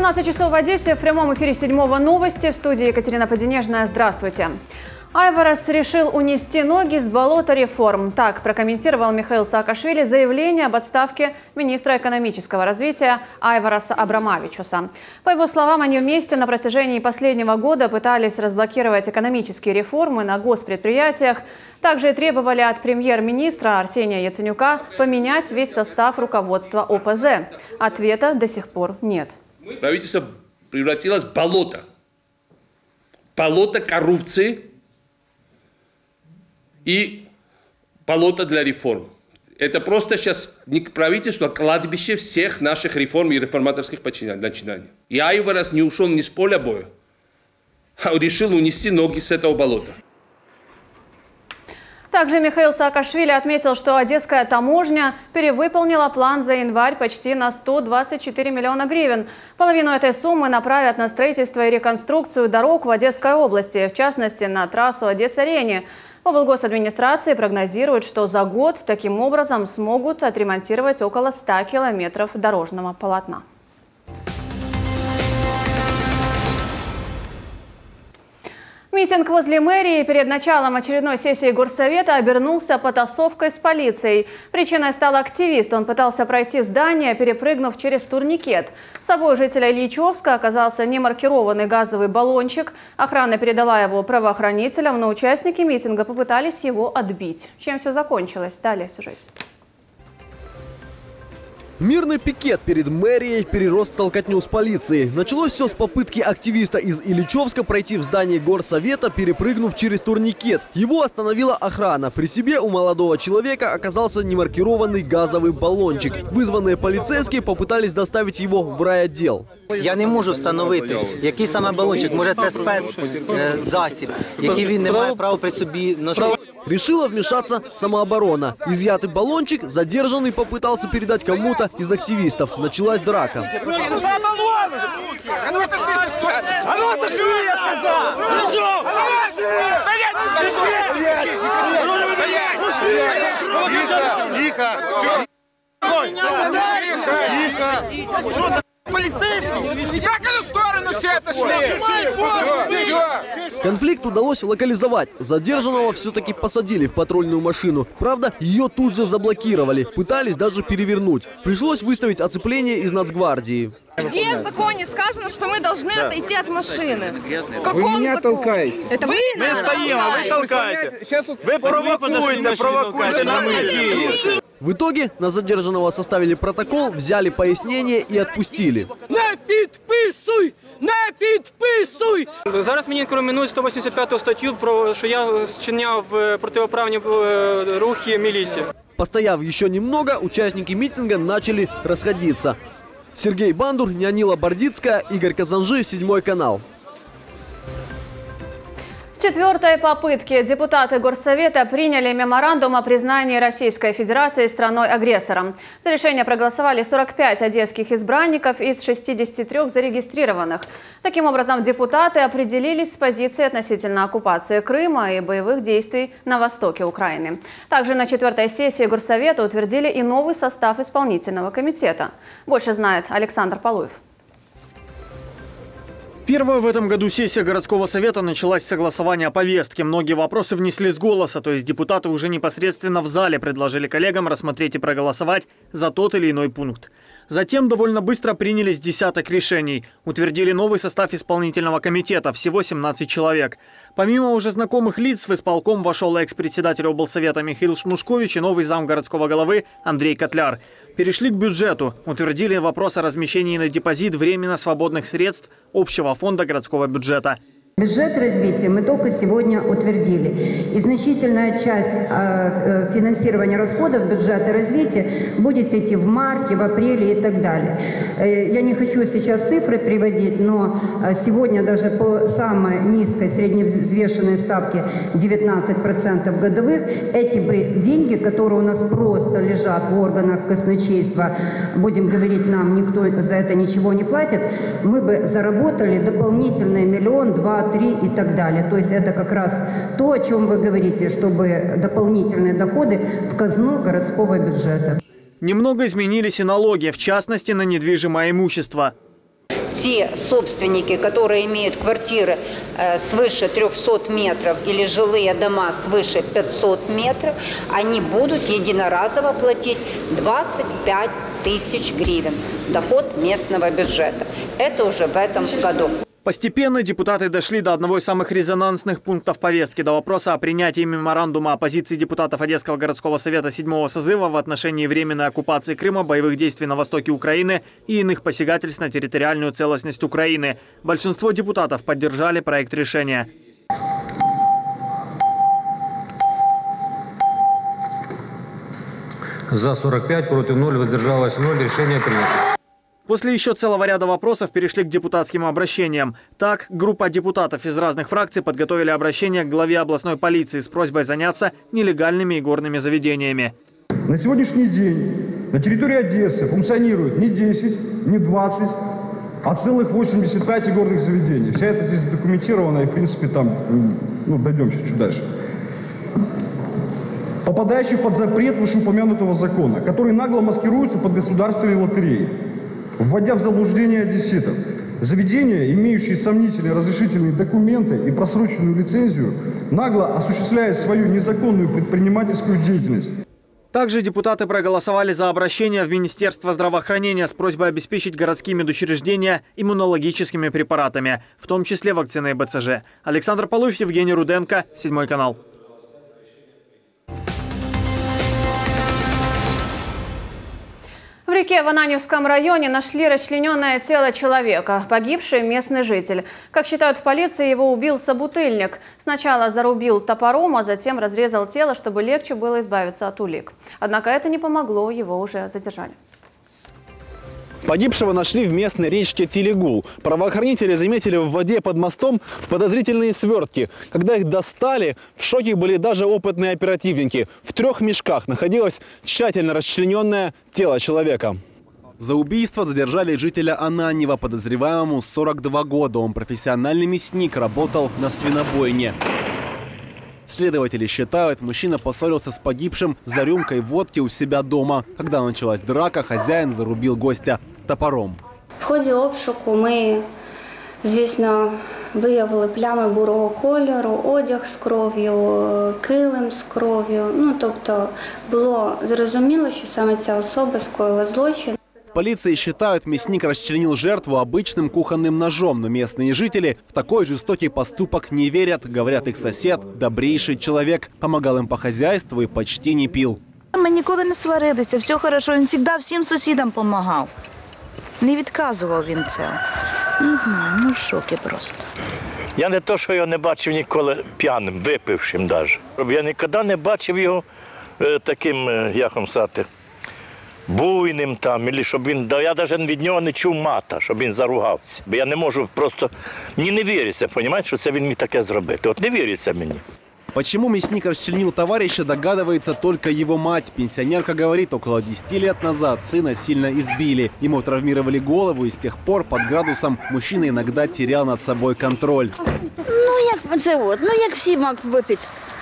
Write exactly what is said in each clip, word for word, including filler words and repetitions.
восемнадцать часов в Одессе. В прямом эфире седьмого новости. В студии Екатерина Поденежная. Здравствуйте. Айварас решил унести ноги с болота реформ. Так прокомментировал Михаил Саакашвили заявление об отставке министра экономического развития Айвараса Абрамавичуса. По его словам, они вместе на протяжении последнего года пытались разблокировать экономические реформы на госпредприятиях. Также и требовали от премьер-министра Арсения Яценюка поменять весь состав руководства О П З. Ответа до сих пор нет. Правительство превратилось в болото. Болото коррупции и болото для реформ. Это просто сейчас не правительство, а кладбище всех наших реформ и реформаторских начинаний. И Айварас не ушел ни с поля боя, а решил унести ноги с этого болота. Также Михаил Саакашвили отметил, что одесская таможня перевыполнила план за январь почти на сто двадцать четыре миллиона гривен. Половину этой суммы направят на строительство и реконструкцию дорог в Одесской области, в частности на трассу Одесса-Рени. В облгосадминистрации прогнозируют, что за год таким образом смогут отремонтировать около ста километров дорожного полотна. Митинг возле мэрии перед началом очередной сессии горсовета обернулся потасовкой с полицией. Причиной стал активист. Он пытался пройти в здание, перепрыгнув через турникет. С собой у жителя Ильичевска оказался немаркированный газовый баллончик. Охрана передала его правоохранителям, но участники митинга попытались его отбить. Чем все закончилось? Далее в сюжете. Мирный пикет перед мэрией перерос в толкотню с полицией. Началось все с попытки активиста из Ильичевска пройти в здание горсовета, перепрыгнув через турникет. Его остановила охрана. При себе у молодого человека оказался немаркированный газовый баллончик. Вызванные полицейские попытались доставить его в райотдел. Я не можу встановити, який саме балончик. Може це спецзасіб, який він не має права при собі носити. Решила вмешаться самооборона. Изъятый баллончик задержанный попытался передать кому-то из активистов. Началась драка. Полицейский! Как эту сторону все это шли? Конфликт удалось локализовать. Задержанного все-таки посадили в патрульную машину. Правда, ее тут же заблокировали. Пытались даже перевернуть. Пришлось выставить оцепление из Нацгвардии. Где в законе сказано, что мы должны отойти от машины? В каком Вы меня законе? толкаете. Это вы Мы нас стоим, а вы толкаете. Сейчас вот вы провокуете, провокуете на мы. В итоге на задержанного составили протокол, взяли пояснение и отпустили. Не підписуй! Не підписуй! Зараз мені інкримінують сто вісімдесят п'яту статтю, про що я зчиняв противоправні рухи міліції. Постояв еще немного, участники митинга начали расходиться. Сергей Бандур, Нянила Бардицкая, Игорь Казанжи, Седьмой канал. С четвертой попытки депутаты Горсовета приняли меморандум о признании Российской Федерации страной-агрессором. За решение проголосовали сорок пять одесских избранников из шестидесяти трёх зарегистрированных. Таким образом, депутаты определились с позицией относительно оккупации Крыма и боевых действий на востоке Украины. Также на четвертой сессии Горсовета утвердили и новый состав исполнительного комитета. Больше знает Александр Полуев. Первая в этом году сессия городского совета началась с согласования повестки. Многие вопросы внесли с голоса, то есть депутаты уже непосредственно в зале предложили коллегам рассмотреть и проголосовать за тот или иной пункт. Затем довольно быстро принялись десяток решений. Утвердили новый состав исполнительного комитета, всего семнадцать человек. Помимо уже знакомых лиц, в исполком вошел экс-председатель облсовета Михаил Шмушкович и новый зам городского головы Андрей Котляр. Перешли к бюджету. Утвердили вопрос о размещении на депозит временно свободных средств общего фонда городского бюджета. Бюджет развития мы только сегодня утвердили. И значительная часть э, финансирования расходов бюджета развития будет идти в марте, в апреле и так далее. Э, я не хочу сейчас цифры приводить, но сегодня даже по самой низкой средневзвешенной ставке девятнадцать процентов годовых, эти бы деньги, которые у нас просто лежат в органах казначейства, будем говорить, нам никто за это ничего не платит, мы бы заработали дополнительные миллион, два, три и так далее. То есть это как раз то, о чем вы говорите, чтобы дополнительные доходы в казну городского бюджета. Немного изменились и налоги, в частности на недвижимое имущество. все собственники, которые имеют квартиры свыше трёхсот метров или жилые дома свыше пятисот метров, они будут единоразово платить двадцать пять тысяч гривен. Доход местного бюджета. Это уже в этом году. Постепенно депутаты дошли до одного из самых резонансных пунктов повестки, до вопроса о принятии меморандума о позиции депутатов Одесского городского совета седьмого созыва в отношении временной оккупации Крыма, боевых действий на востоке Украины и иных посягательств на территориальную целостность Украины. Большинство депутатов поддержали проект решения. За сорок пять, против ноль, воздержалось ноль. Решение принято. После еще целого ряда вопросов перешли к депутатским обращениям. Так, группа депутатов из разных фракций подготовили обращение к главе областной полиции с просьбой заняться нелегальными игорными заведениями. На сегодняшний день на территории Одессы функционирует не десять, не двадцать, а целых восемьдесят пять игорных заведений. Вся это здесь задокументировано и, в принципе, там, ну, дойдем чуть-чуть дальше. Попадающих под запрет вышеупомянутого закона, который нагло маскируется под государственные лотереи, вводя в заблуждение одесситов. Заведения, имеющие сомнительные разрешительные документы и просроченную лицензию, нагло осуществляют свою незаконную предпринимательскую деятельность. Также депутаты проголосовали за обращение в Министерство здравоохранения с просьбой обеспечить городские медучреждения иммунологическими препаратами, в том числе вакциной бэ цэ жэ. Александр Полуев, Евгений Руденко, Седьмой канал. В реке в Ананьевском районе нашли расчлененное тело человека, погибший местный житель. Как считают в полиции, его убил собутыльник. Сначала зарубил топором, а затем разрезал тело, чтобы легче было избавиться от улик. Однако это не помогло, его уже задержали. Погибшего нашли в местной речке Телегул. Правоохранители заметили в воде под мостом подозрительные свертки. Когда их достали, в шоке были даже опытные оперативники. В трех мешках находилось тщательно расчлененное тело человека. За убийство задержали жителя Ананьева, подозреваемому сорок два года. Он профессиональный мясник, работал на свинобойне. Следователи считают, мужчина поссорился с погибшим за рюмкой водки у себя дома. Когда началась драка, хазяїн зарубил гостя топором. В ході обшуку ми, звісно, виявили плями бурого кольору, одяг з кров'ю, килим з кров'ю. Ну, тобто було зрозуміло, що саме ця особа скоїла злочин. В полиции считают, мясник расчленил жертву обычным кухонным ножом, но местные жители в такой жестокий поступок не верят. Говорят, их сосед, добрейший человек, помогал им по хозяйству и почти не пил. Ми ніколи не сварилися, все хорошо, він завжди всім сусідам допомагав. Не відказував він це. Не знаю, ну в шокі просто. Я не то, що його не бачив ніколи п'яним, випившим навіть. Я ніколи не бачив його е, таким, е, як вам сказати, буйним там, або щоб він, я навіть від нього не чув мата, щоб він заругався. Бо я не можу просто, мені не віриться, розумієте, що це він міг таке зробити. От не віриться мені. Почему мясник расчленил товарища, догадывается только его мать. Пенсионерка говорит, около десяти лет назад сына сильно избили. Ему травмировали голову, и с тех пор под градусом мужчина иногда терял над собой контроль. Ну, як це от, ну як всі мав випити.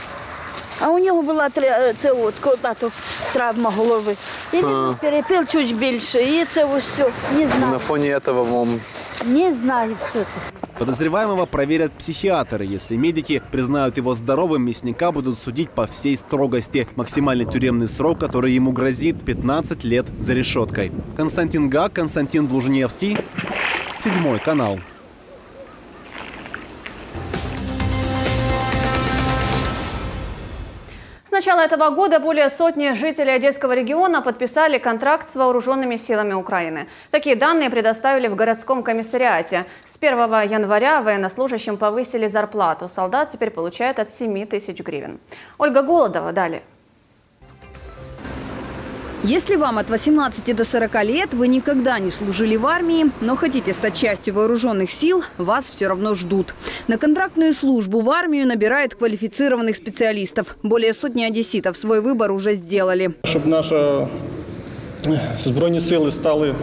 А у нього була це от, коли-то травма голови. І він перепив чуть більше, і це ось все, не знаю. На фоне этого, мам... Не знаю, что это. Подозреваемого проверят психиатры. Если медики признают его здоровым, мясника будут судить по всей строгости. Максимальный тюремный срок, который ему грозит, пятнадцать лет за решеткой. Константин Гак, Константин Блужневский, Седьмой канал. С начала этого года более сотни жителей Одесского региона подписали контракт с вооруженными силами Украины. Такие данные предоставили в городском комиссариате. С первого января военнослужащим повысили зарплату. Солдат теперь получает от семи тысяч гривен. Ольга Голодова далее. Если вам от восемнадцати до сорока лет, вы никогда не служили в армии, но хотите стать частью вооруженных сил, вас все равно ждут. На контрактную службу в армию набирают квалифицированных специалистов. Более сотни одесситов свой выбор уже сделали. Чтобы наши збройні сили стали,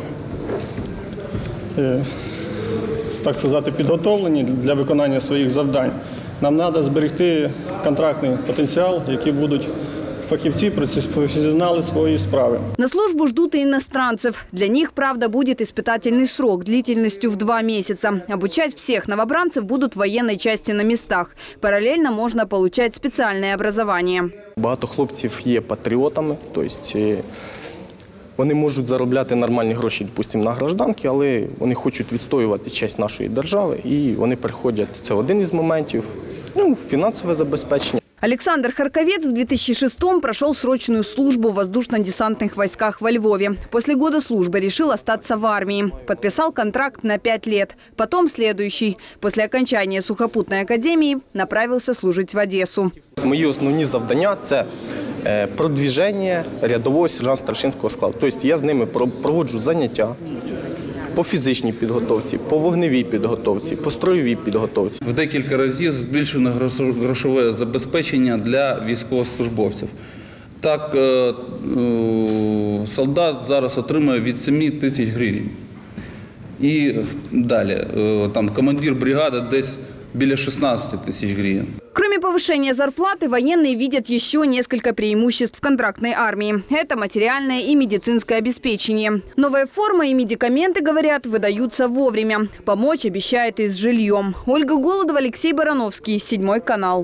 так сказати, підготовлені для виконання своїх завдань, нам треба зберегти контрактний потенціал, які будуть фахівці, професіонали своєї справи. На службу ждут и иностранцев. Для них, правда, будет испытательный срок длительностью в два месяца. Обучать всех новобранцев будут в военной части на местах. Параллельно можно получать специальное образование. Багато хлопців є патріотами, тобто вони можуть заробляти нормальні гроші, допустимо, на гражданки, але вони хочуть відстоювати честь нашої держави і вони приходять. Це один із моментів, ну, фінансове забезпечення. Александр Харковец в две тысячи шестом прошел срочную службу в воздушно-десантных войсках во Львове. После года службы решил остаться в армии. Подписал контракт на пять лет. Потом следующий. После окончания сухопутной академии направился служить в Одессу. Мої основні завдання – це продвіження рядового сержант-старшинського складу. Тобто я з ними проводжу заняття по фізичній підготовці, по вогневій підготовці, по строєвій підготовці. В декілька разів збільшено грошове забезпечення для військовослужбовців. Так, солдат зараз отримує від семи тисяч гривень. І далі, там, командир бригади десь біля шістнадцяти тисяч гривень. Кроме повышения зарплаты, военные видят еще несколько преимуществ контрактной армии. Это материальное и медицинское обеспечение. Новая форма и медикаменты, говорят, выдаются вовремя. Помочь обещает и с жильем. Ольга Голодова, Алексей Барановский, Седьмой канал.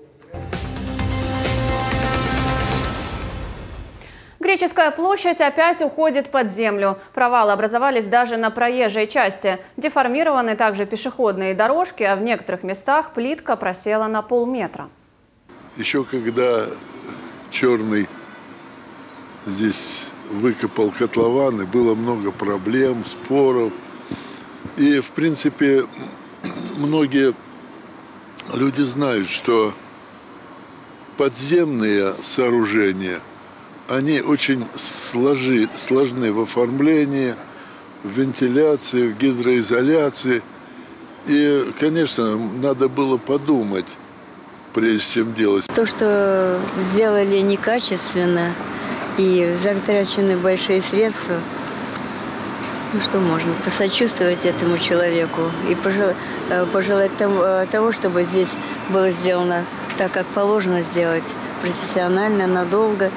Греческая площадь опять уходит под землю. Провалы образовались даже на проезжей части. Деформированы также пешеходные дорожки, а в некоторых местах плитка просела на полметра. Еще когда Черный здесь выкопал котлованы, было много проблем, споров. И, в принципе, многие люди знают, что подземные сооружения – они очень сложи, сложны в оформлении, в вентиляции, в гидроизоляции. И, конечно, надо было подумать, прежде чем делать. То, что сделали некачественно и затрачены большие средства, ну что можно, посочувствовать этому человеку и пожелать того, чтобы здесь было сделано так, как положено сделать, профессионально, надолго.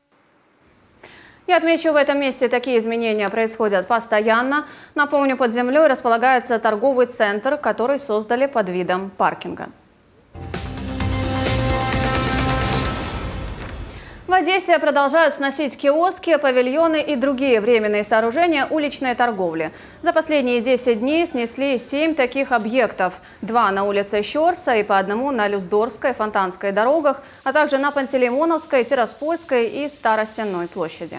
Я отмечу, в этом месте такие изменения происходят постоянно. Напомню, под землей располагается торговый центр, который создали под видом паркинга. В Одессе продолжают сносить киоски, павильоны и другие временные сооружения уличной торговли. За последние десять дней снесли семь таких объектов. Два на улице Щорса и по одному на Люздорской, Фонтанской дорогах, а также на Пантелеймоновской, Тираспольской и Старосенной площади.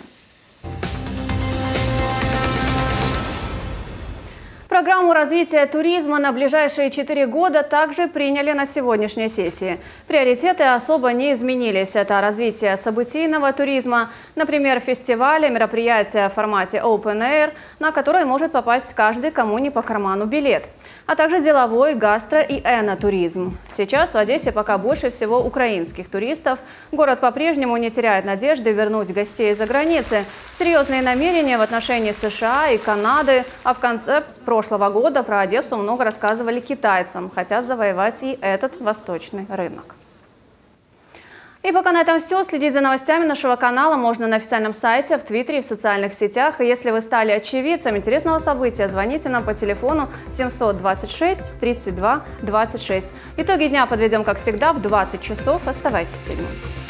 Программу развития туризма на ближайшие четыре года также приняли на сегодняшней сессии. Приоритеты особо не изменились. Это развитие событийного туризма, например, фестивали, мероприятия в формате Open Air, на которые может попасть каждый, кому не по карману билет, а также деловой, гастро и энотуризм. Сейчас в Одессе пока больше всего украинских туристов. Город по-прежнему не теряет надежды вернуть гостей из-за границы. Серьезные намерения в отношении США и Канады, а в конце прошлого года про Одессу много рассказывали китайцам. Хотят завоевать и этот восточный рынок. И пока на этом все. Следить за новостями нашего канала можно на официальном сайте, в Твиттере и в социальных сетях. И если вы стали очевидцем интересного события, звоните нам по телефону семьсот двадцать шесть тридцать два двадцать шесть. Итоги дня подведем, как всегда, в двадцать часов. Оставайтесь с Седьмым.